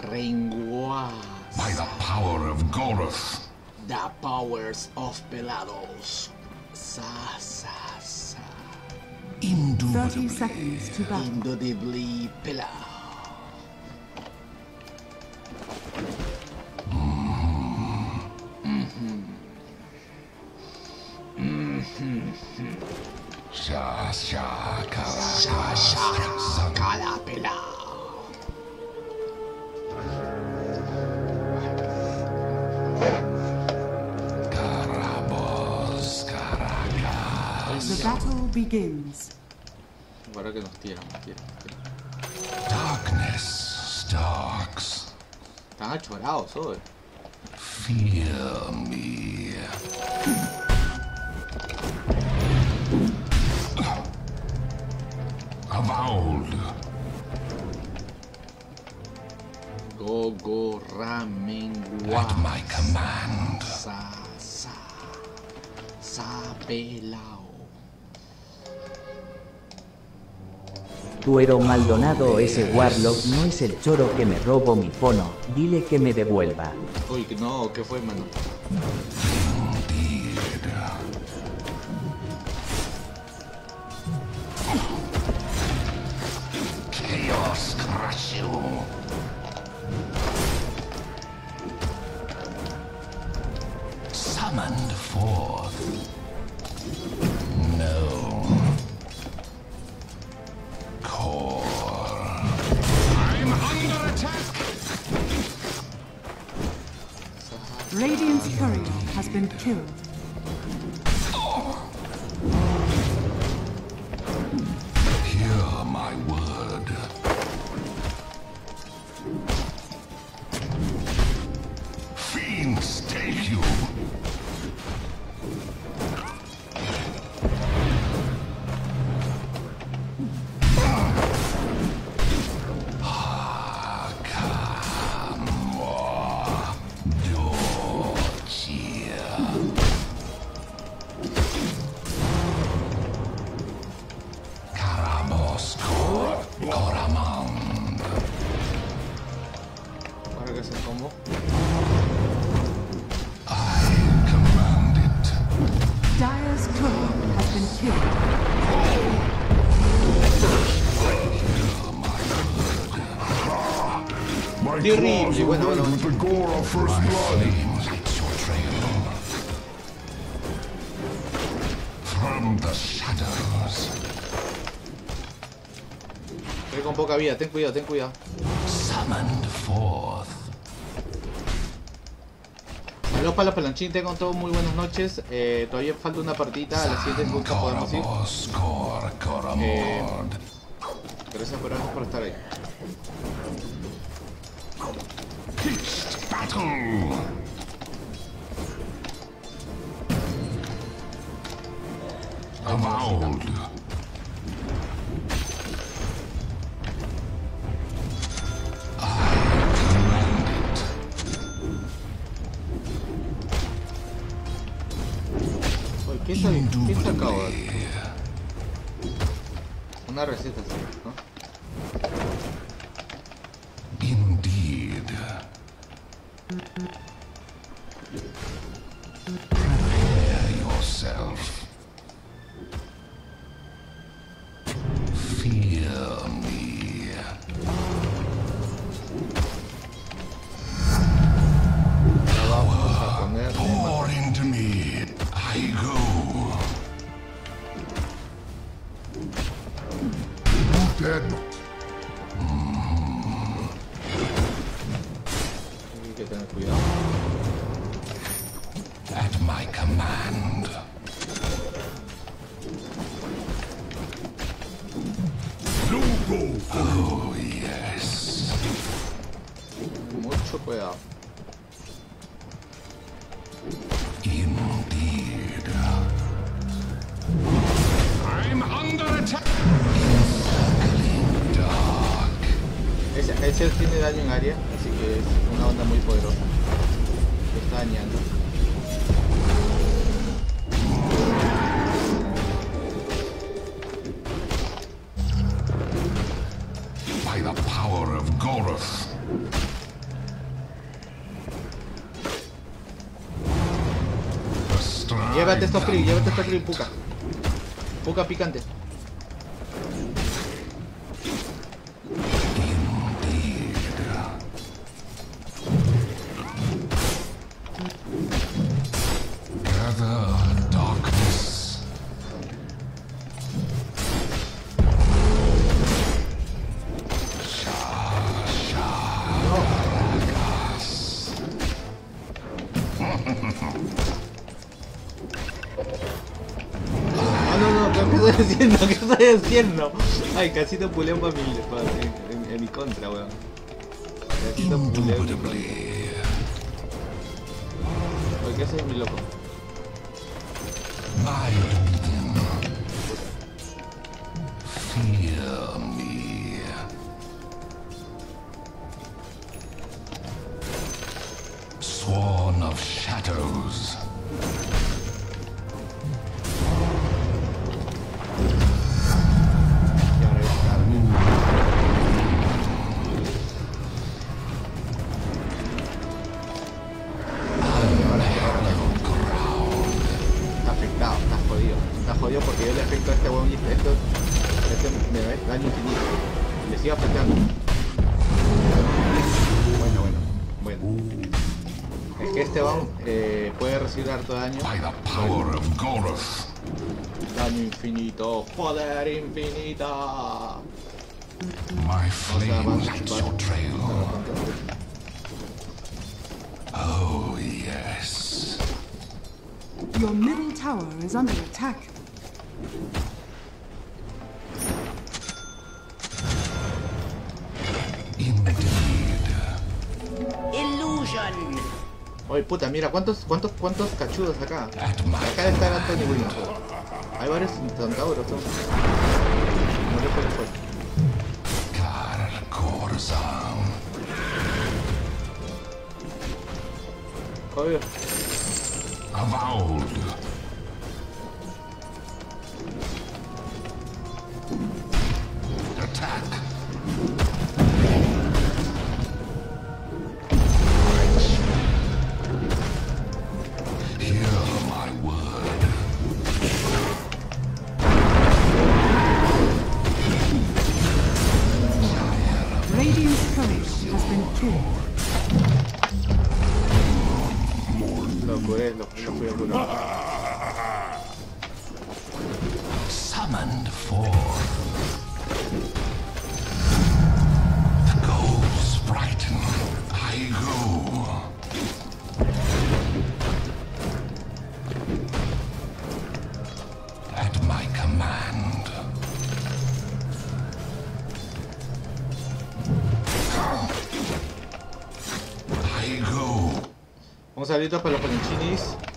Renguas. By the power of Goroth. The powers of Pelados. Sa. 30 seconds to battle. Indubitably Pelado. Calapela. The battle begins. Ahora que nos tiran. Darkness stalks. Están achorados hoy. Fear me. Avowed. Gogo Ramengua. At my command. Sa pelao. Tuero Maldonado, ese Warlock no es el choro que me robó mi fono, dile que me devuelva. Uy, no, ¿qué fue, mano? Chaos crush you. Summoned forth. No. Core. I'm under attack. Radiant's courier has been killed. Hear my word. Fiends take you. Ahora que se combo. Dire's courier has been killed. Terrible, bueno. With the gore of first blood. From the shadows. Estoy con poca vida, ten cuidado. Summoned forth. Saludos para los pelanchín, tengan todos muy buenas noches. Todavía falta una partita, a las 7 nunca podemos ir. Gracias por estar ahí. Battle. Avowed. ¿Qué sacaba? Una receta, ¿no? Indeed. Prepare yourself. Fear me. Pour into me. I go. Dead. Hay que tener cuidado. At my command. Oh, yes. Mucho cuidado. Indeed. I'm under attack. Encircling dark. Ese tiene daño en área, así que es una onda muy poderosa. Lo está dañando. By the power of Goroth. Llévate estos free, Puka. Puka picante. Gather darkness. No, ¿qué estoy haciendo? ¿Qué estoy haciendo? Ay, casi te puleo en mi contra, weón. Casi te puleo en mi contra. Indubitably. Oye, ¿qué haces, mi loco? My dominion. Fear me. Sworn of shadows. Y ahora ya está. Está afectado, está jodido. Está jodido porque yo le afecto a este weón y este me da daño infinito. Y le sigo afectando. Bueno. Es que este weón puede recibir harto daño. By the power of Goroth. Daño infinito. Poder infinito. My flame lights your trail. Oh, yes. Your middle tower is under attack. Indeed. Illusion. Oye, puta, mira, ¿cuántos cachudos acá? At my Acá está el Anthony Williams. Hay varios centauros. No le puedes fuerte. Kar Korzan. Obvio. Avowed. Attack. Hear my word. Radiant's courage has been killed. Lo curé, lo fui a curar. Summoned forth. The ghosts frighten. I go. At my command. I go. Un saludito para los palenchinis.